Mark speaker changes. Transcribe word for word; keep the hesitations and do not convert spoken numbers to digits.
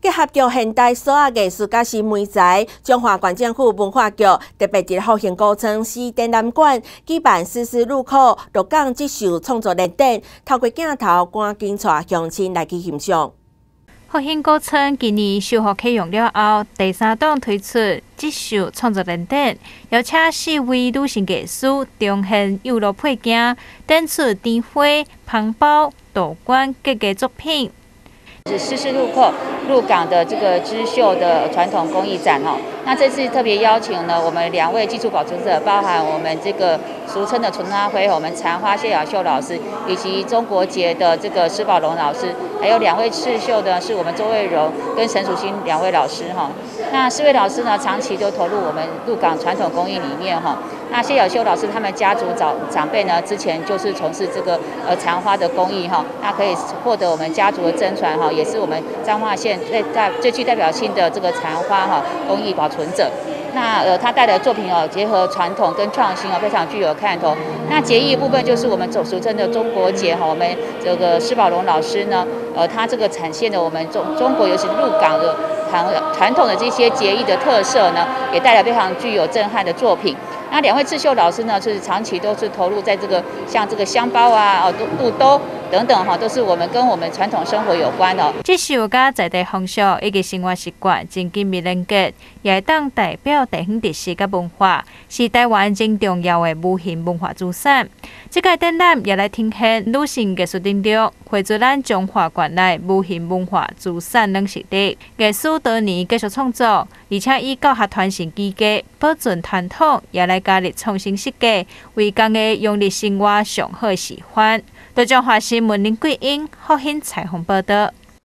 Speaker 1: 结合着现代手艺艺术甲新媒材，中华县政府文化局特别伫复兴古村市展览馆举办丝丝入口鹿港织绣创作联展，透过镜头赶紧带乡亲来去欣赏。
Speaker 2: 复兴古村今年修复启用了后，第三档推出织绣创作联展，邀请四位女性艺术重现釉料配件，展出灯花、芳包、豆管各个作品。
Speaker 3: 是丝丝入口鹿港的这个织绣的传统工艺展哦。那这次特别邀请呢，我们两位技术保存者，包含我们这个俗称的纯花灰，我们残花谢雅秀老师，以及中国结的这个施宝龙老师，还有两位刺绣的是我们周卫荣跟陈淑欣两位老师哈。那四位老师呢，长期就投入我们鹿港传统工艺里面哈。那谢雅秀老师他们家族长长辈呢，之前就是从事这个呃残花的工艺哈，那可以获得我们家族的真传哈，也是我们彰化县最代最具代表性的这个残花哈工艺保存者。那呃，他带来的作品哦，结合传统跟创新哦，非常具有看头。那结艺部分就是我们走俗称的中国结哈，我们这个施宝龙老师呢，呃，他这个展现的我们中中国尤其是鹿港的传传统的这些结艺的特色呢，也带来非常具有震撼的作品。那两位刺绣老师呢，是长期都是投入在这个像这个香包啊、哦肚兜等等哈，都是我们跟我们传统生活有关的。
Speaker 2: 织绣甲在地风俗以及生活习惯真紧密连结，也当代表地方特色甲文化，是台湾真重要的无形文化资产。这个展览也来呈现女性艺术当中绘制咱中华县内无形文化资产软实力。艺术多年继续创作，而且以教学传承基基，保存传统，也来加入创新设计，为工艺用力生活上好示范。中华新闻林桂英、福兴采访报道。